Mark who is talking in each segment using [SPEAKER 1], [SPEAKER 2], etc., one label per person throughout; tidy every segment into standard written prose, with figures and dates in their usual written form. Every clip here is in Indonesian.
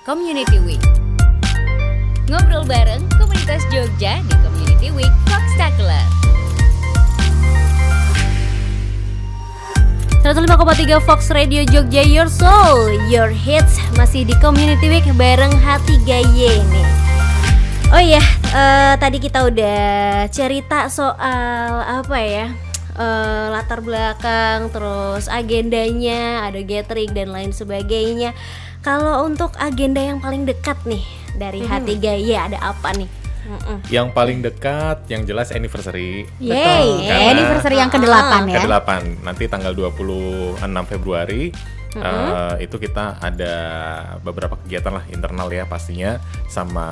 [SPEAKER 1] Community Week. Ngobrol bareng komunitas Jogja di Community Week Foxtacular. 105,3 Fox Radio Jogja, your soul, your hits. Masih di Community Week bareng Hati Gaye nih. Oh iya, tadi kita udah cerita soal apa ya, latar belakang, terus agendanya, ada gathering dan lain sebagainya. Kalau untuk agenda yang paling dekat nih dari Hati Gaye ada apa nih?
[SPEAKER 2] Yang paling dekat, yang jelas anniversary.
[SPEAKER 3] Yeay, anniversary yang ke-8 ya.
[SPEAKER 2] Ke-8, nanti tanggal 26 Februari. Itu kita ada beberapa kegiatan lah internal ya pastinya, sama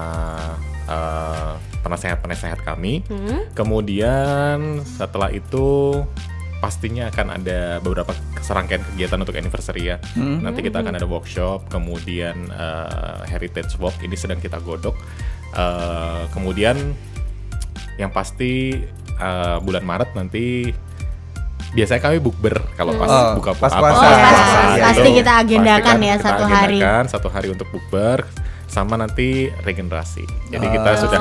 [SPEAKER 2] penasehat-penasehat kami. Kemudian setelah itu pastinya akan ada beberapa serangkaian kegiatan untuk anniversary ya. Nanti kita akan ada workshop, kemudian heritage walk, ini sedang kita godok. Kemudian yang pasti bulan Maret nanti biasanya kami bukber kalau pas buka puasa.
[SPEAKER 3] Pasti kita agendakan ya
[SPEAKER 2] satu hari untuk bukber. Sama nanti regenerasi. Jadi kita sudah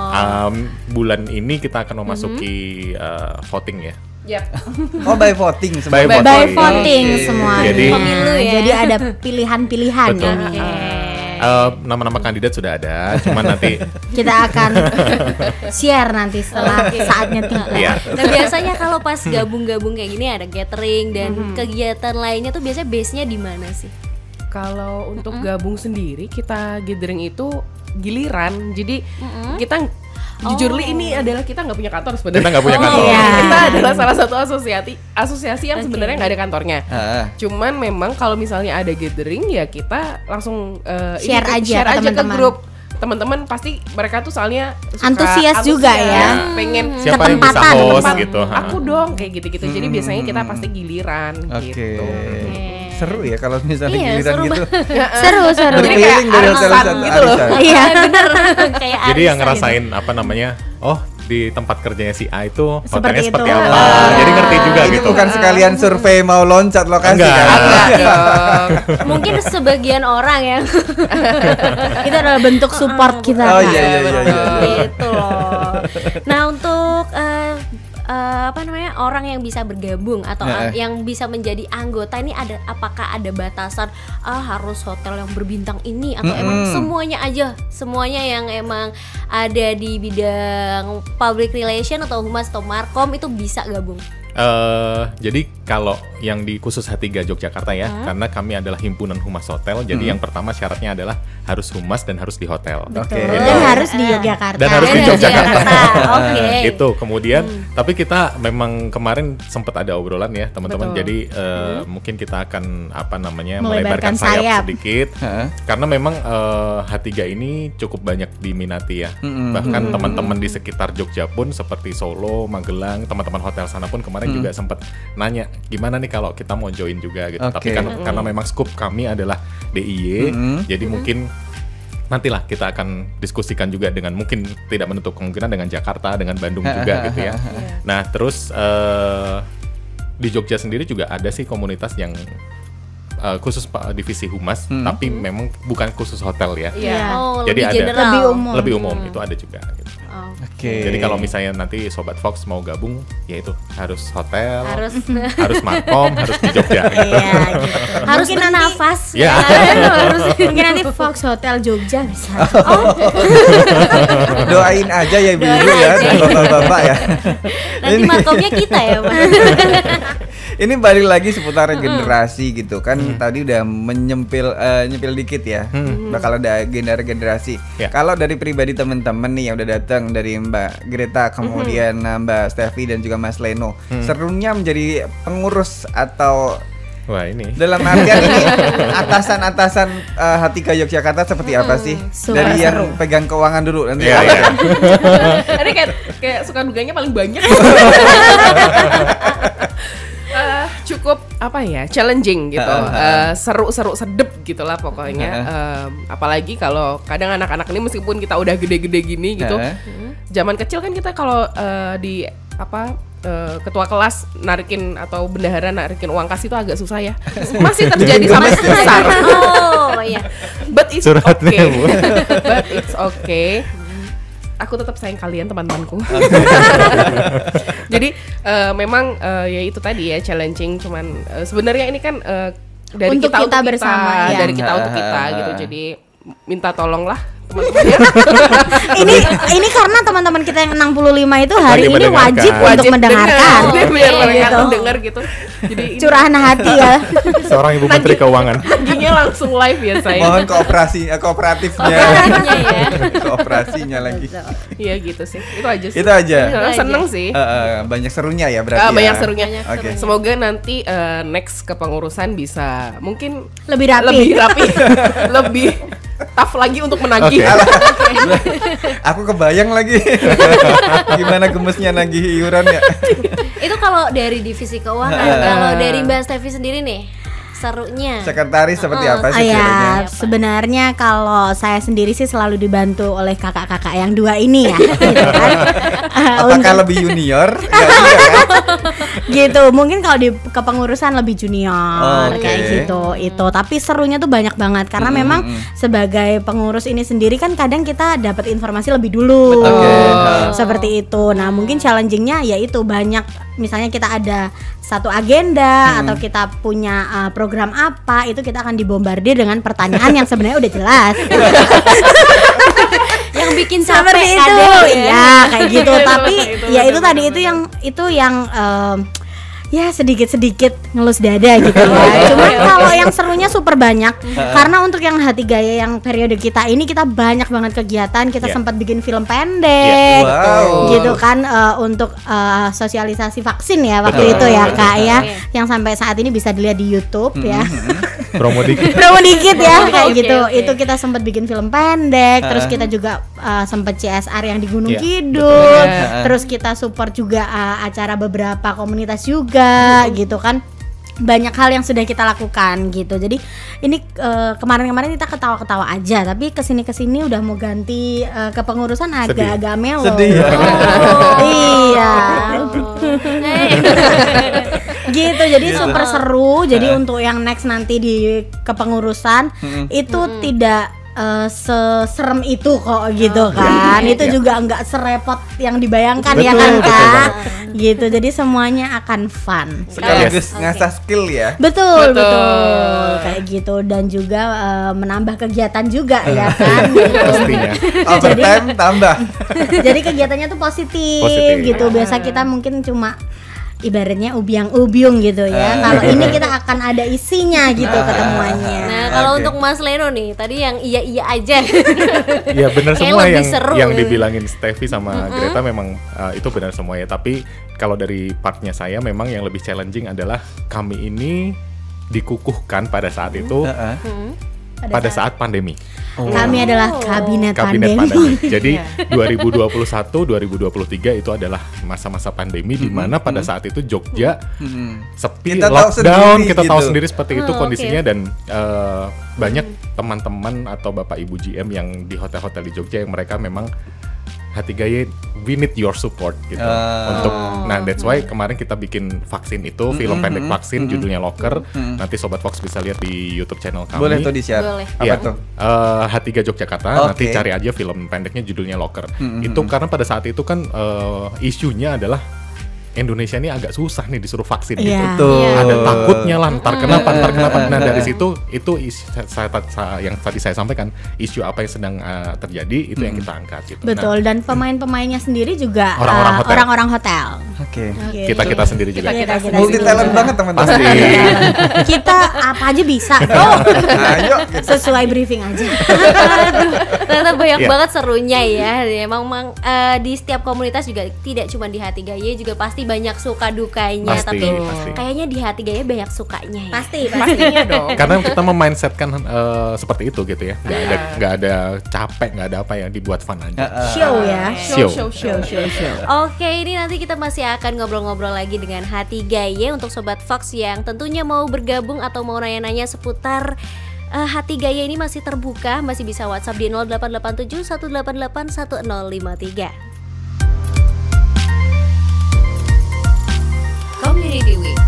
[SPEAKER 2] bulan ini kita akan memasuki voting ya.
[SPEAKER 4] Yep.
[SPEAKER 5] Oh, by voting semua.
[SPEAKER 3] By voting semua.
[SPEAKER 2] Jadi
[SPEAKER 1] pemilu ya.
[SPEAKER 3] Jadi ada pilihan-pilihan
[SPEAKER 2] ini. Nama-nama kandidat sudah ada, cuman nanti
[SPEAKER 3] kita akan share nanti setelah saatnya tiba.
[SPEAKER 1] Nah biasanya kalau pas gabung-gabung kayak gini ada gathering dan kegiatan lainnya tuh biasanya base-nya di mana sih?
[SPEAKER 4] Kalau untuk gabung sendiri, kita gathering itu giliran. Jadi kita jujur ini adalah kita nggak punya kantor sebenarnya.
[SPEAKER 2] Kita nggak punya kantor.
[SPEAKER 4] Kita adalah salah satu asosiasi yang sebenarnya nggak ada kantornya. Cuman memang kalau misalnya ada gathering ya kita langsung
[SPEAKER 3] share aja
[SPEAKER 4] ke grup. Teman-teman pasti mereka tuh soalnya
[SPEAKER 3] antusias juga ya.
[SPEAKER 4] Pengen
[SPEAKER 2] siapa yang bisa host gitu.
[SPEAKER 4] Aku dong kayak gitu-gitu. Jadi biasanya kita pasti giliran gitu.
[SPEAKER 5] Seru ya kalau misalnya giliran gitu.
[SPEAKER 3] Seru.
[SPEAKER 5] Berkeliling dari hotel
[SPEAKER 4] gitu loh.
[SPEAKER 3] Iya bener. Kayak
[SPEAKER 2] jadi yang ngerasain apa namanya, di tempat kerjanya si A itu hotelnya seperti
[SPEAKER 3] itu.
[SPEAKER 2] apa. Jadi ngerti juga
[SPEAKER 5] ini
[SPEAKER 2] gitu.
[SPEAKER 5] Bukan sekalian survei mau loncat lokasi kan?
[SPEAKER 1] Mungkin sebagian orang yang
[SPEAKER 3] itu adalah bentuk support kita.
[SPEAKER 5] Oh iya.
[SPEAKER 1] Gitu loh. Nah untuk orang yang bisa bergabung atau yang bisa menjadi anggota ini apakah ada batasan harus hotel yang berbintang ini atau emang semuanya yang emang ada di bidang public relation atau humas atau markom itu bisa gabung?
[SPEAKER 2] Jadi kalau yang di khusus H3 Yogyakarta ya, karena kami adalah himpunan humas hotel, jadi yang pertama syaratnya adalah harus humas dan harus di hotel.
[SPEAKER 3] Dan harus di Yogyakarta.
[SPEAKER 2] Dan harus di Yogyakarta.
[SPEAKER 1] Oke.
[SPEAKER 2] Itu kemudian, tapi kita memang kemarin sempat ada obrolan ya teman-teman. Jadi mungkin kita akan melebarkan sayap sedikit, karena memang H3 ini cukup banyak diminati ya. Bahkan teman-teman di sekitar Jogja pun seperti Solo, Magelang, teman-teman hotel sana pun kemarin juga sempat nanya gimana nih kalau kita mau join juga gitu. Tapi karena memang scoop kami adalah DIY, jadi mungkin nantilah kita akan diskusikan juga dengan, mungkin tidak menutup kemungkinan dengan Jakarta, dengan Bandung juga gitu ya. Nah terus di Jogja sendiri juga ada sih komunitas yang khusus divisi humas, tapi memang bukan khusus hotel ya. Jadi ada lebih umum itu ada juga gitu. Jadi kalau misalnya nanti Sobat Fox mau gabung, ya itu harus hotel, harus markom, harus di Jogja gitu.
[SPEAKER 1] Harus bernafas.
[SPEAKER 3] Mungkin nanti Fox Hotel Jogja bisa.
[SPEAKER 5] Doain aja ya ibu-ibu ya, dan bapak-bapak ya.
[SPEAKER 1] Nanti markomnya kita ya Pak.
[SPEAKER 5] Ini balik lagi seputar regenerasi gitu kan. Tadi udah nyempil dikit ya. Bakal ada agenda regenerasi. Kalau dari pribadi teman-teman nih yang udah datang dari Mbak Greta, kemudian Mbak Stevi dan juga Mas Leno, serunya menjadi pengurus atau
[SPEAKER 2] ini
[SPEAKER 5] dalam artian ini atasan-atasan H3 Yogyakarta seperti apa sih? Dari yang pegang keuangan dulu nanti.
[SPEAKER 4] Ini kayak suka duganya paling banyak. Cukup challenging gitu, seru sedep gitulah pokoknya. Apalagi kalau kadang anak-anak ini meskipun kita udah gede-gede gini gitu, zaman kecil kan kita kalau di ketua kelas narikin atau bendahara narikin uang kas itu agak susah ya. Masih terjadi sampai besar.
[SPEAKER 1] Oh iya.
[SPEAKER 4] But it's
[SPEAKER 2] Curhatnya,
[SPEAKER 4] okay.
[SPEAKER 2] Bu.
[SPEAKER 4] But it's okay. Aku tetap sayang kalian teman-temanku. Jadi memang ya itu tadi ya challenging, cuman sebenarnya ini kan dari
[SPEAKER 3] Untuk
[SPEAKER 4] kita
[SPEAKER 3] kita bersama, ya.
[SPEAKER 4] dari kita untuk kita gitu. Jadi minta tolonglah teman-teman ya.
[SPEAKER 3] ini karena teman-teman kita yang 65 itu hari
[SPEAKER 2] Lagi
[SPEAKER 3] ini wajib untuk mendengarkan.
[SPEAKER 4] Biar mereka
[SPEAKER 3] gitu.
[SPEAKER 4] dengar gitu. Jadi ini
[SPEAKER 3] Curahan hati ya.
[SPEAKER 2] Seorang Ibu Menteri Keuangan.
[SPEAKER 4] giginya langsung live ya saya.
[SPEAKER 5] Mohon kooperatifnya.
[SPEAKER 1] ya.
[SPEAKER 5] Kooperasinya lagi.
[SPEAKER 4] Iya gitu sih. Itu aja sih.
[SPEAKER 5] Itu aja.
[SPEAKER 4] Seneng sih.
[SPEAKER 5] Banyak serunya ya berarti.
[SPEAKER 4] Banyak
[SPEAKER 5] ya.
[SPEAKER 4] serunya.
[SPEAKER 5] Oke.
[SPEAKER 4] Semoga nanti next kepengurusan bisa mungkin
[SPEAKER 3] Lebih rapi.
[SPEAKER 4] lebih tough lagi untuk menagih.
[SPEAKER 5] Aku kebayang lagi. Gimana gemesnya nagih iuran ya.
[SPEAKER 1] Itu kalau dari divisi keuangan. Kalau dari Mbak Stevi sendiri nih, serunya.
[SPEAKER 5] Sekretaris seperti apa sih kira-kira?
[SPEAKER 3] Ya, sebenarnya kalau saya sendiri sih selalu dibantu oleh kakak-kakak yang dua ini ya, gitu kan.
[SPEAKER 5] Apakah lebih junior? Nggak juga kan?
[SPEAKER 3] Gitu, mungkin kalau di kepengurusan lebih junior
[SPEAKER 5] Oke.
[SPEAKER 3] kayak gitu itu. Tapi serunya tuh banyak banget karena memang sebagai pengurus ini sendiri kan kadang kita dapat informasi lebih dulu. Seperti itu. Nah, mungkin challengingnya yaitu banyak, misalnya kita ada satu agenda atau kita punya program apa, itu kita akan dibombardir dengan pertanyaan yang sebenarnya udah jelas.
[SPEAKER 1] Yang bikin capek
[SPEAKER 3] Seperti itu,
[SPEAKER 1] kadang
[SPEAKER 3] ya kayak gitu. Tapi
[SPEAKER 4] Itu
[SPEAKER 3] ya itu tadi itu yang ya sedikit-sedikit ngelus dada gitu ya. Cuman kalau yang serunya super banyak karena untuk yang Hati Gaya yang periode kita ini kita banyak banget kegiatan. Kita sempat bikin film pendek,
[SPEAKER 5] Wow.
[SPEAKER 3] gitu kan untuk sosialisasi vaksin ya waktu itu ya Kak ya, yang sampai saat ini bisa dilihat di YouTube ya.
[SPEAKER 2] Promo dikit.
[SPEAKER 3] Promo dikit ya kayak
[SPEAKER 1] Oke,
[SPEAKER 3] gitu.
[SPEAKER 1] oke.
[SPEAKER 3] Itu kita sempat bikin film pendek, terus kita juga sempat CSR yang di Gunung
[SPEAKER 2] Iya,
[SPEAKER 3] Kidul.
[SPEAKER 4] betul.
[SPEAKER 3] Terus kita support juga acara beberapa komunitas juga gitu kan. Banyak hal yang sudah kita lakukan gitu. Jadi ini kemarin-kemarin kita ketawa-ketawa aja, tapi kesini-kesini udah mau ganti kepengurusan agak-agak melo.
[SPEAKER 5] Sedih ya.
[SPEAKER 3] Iya. Gitu, jadi super seru. Jadi untuk yang next nanti di kepengurusan itu tidak seserem itu kok gitu kan. Itu juga nggak serepot yang dibayangkan ya kan Kak. Gitu, jadi semuanya akan fun.
[SPEAKER 5] Sekaligus ngasah skill ya.
[SPEAKER 3] Betul. Kayak gitu, dan juga menambah kegiatan juga ya kan.
[SPEAKER 2] Pastinya.
[SPEAKER 5] Overtime tambah.
[SPEAKER 3] Jadi kegiatannya tuh positif. Gitu. Biasa kita mungkin cuma ibaratnya ubiang-ubiung gitu ya. Kalau ini kita akan ada isinya gitu ketemuannya.
[SPEAKER 1] Nah, kalau
[SPEAKER 5] Oke.
[SPEAKER 1] untuk Mas Leno nih, tadi yang iya aja.
[SPEAKER 2] Ya benar
[SPEAKER 1] Kayak
[SPEAKER 2] semua
[SPEAKER 1] lebih
[SPEAKER 2] yang
[SPEAKER 1] seru
[SPEAKER 2] yang
[SPEAKER 1] gitu.
[SPEAKER 2] dibilangin Stevi sama Greta memang itu benar semua ya. Tapi kalau dari partnya saya memang yang lebih challenging adalah kami ini dikukuhkan pada saat itu pada saat pandemi.
[SPEAKER 3] Kami adalah kabinet
[SPEAKER 2] Kabinet
[SPEAKER 3] pandemi.
[SPEAKER 2] pandemi. Jadi 2021-2023 itu adalah masa-masa pandemi di mana pada saat itu Jogja sepi,
[SPEAKER 5] Kita tahu
[SPEAKER 2] lockdown,
[SPEAKER 5] sendiri
[SPEAKER 2] kita tahu
[SPEAKER 5] gitu.
[SPEAKER 2] sendiri seperti itu
[SPEAKER 1] Oke.
[SPEAKER 2] kondisinya dan banyak teman-teman atau Bapak Ibu GM yang di hotel-hotel di Jogja yang mereka memang Hati Gaya, we need your support gitu untuk. Nah that's why kemarin kita bikin vaksin itu film pendek vaksin judulnya Locker. Nanti Sobat Fox bisa lihat di YouTube channel kami.
[SPEAKER 5] Boleh tuh di-share.
[SPEAKER 1] Boleh.
[SPEAKER 5] Apa
[SPEAKER 2] Iya,
[SPEAKER 5] tuh?
[SPEAKER 2] Hati Gaya Yogyakarta.
[SPEAKER 5] Oke.
[SPEAKER 2] Nanti cari aja film pendeknya judulnya Locker. Itu karena pada saat itu kan isunya adalah Indonesia ini agak susah nih disuruh vaksin gitu.
[SPEAKER 3] Iya.
[SPEAKER 5] Tuh.
[SPEAKER 2] Ada takutnya lah ntar kenapa. Nah dari situ itu yang tadi saya sampaikan, isu apa yang sedang terjadi itu yang kita angkat gitu.
[SPEAKER 3] Betul, dan pemain-pemainnya sendiri juga
[SPEAKER 2] Orang-orang hotel.
[SPEAKER 3] orang-orang hotel.
[SPEAKER 5] Oke.
[SPEAKER 2] Nah, kita sendiri juga.
[SPEAKER 3] Kita
[SPEAKER 5] Multi talent banget teman-teman.
[SPEAKER 2] Pasti.
[SPEAKER 3] Kita apa aja bisa kok.
[SPEAKER 5] Ayo.
[SPEAKER 3] Sesuai briefing aja.
[SPEAKER 1] Ternyata banyak
[SPEAKER 2] Iya.
[SPEAKER 1] banget serunya ya. Memang di setiap komunitas juga tidak cuma di Hati Gaya, juga pasti banyak suka dukanya.
[SPEAKER 2] Pasti,
[SPEAKER 1] Tapi
[SPEAKER 2] pasti.
[SPEAKER 1] kayaknya di Hati Gaya banyak sukanya ya.
[SPEAKER 4] Pastinya dong.
[SPEAKER 2] Karena kita memindsetkan seperti itu gitu ya. Nggak ada capek, nggak ada apa yang dibuat fun aja.
[SPEAKER 3] Show ya.
[SPEAKER 2] Show.
[SPEAKER 1] Oke, ini nanti kita masih akan ngobrol-ngobrol lagi dengan Hati Gaya untuk Sobat Fox yang tentunya mau bergabung atau mau nanya-nanya seputar Hati Gaya ini masih terbuka, masih bisa WhatsApp di 0887 188 1053. Community Week.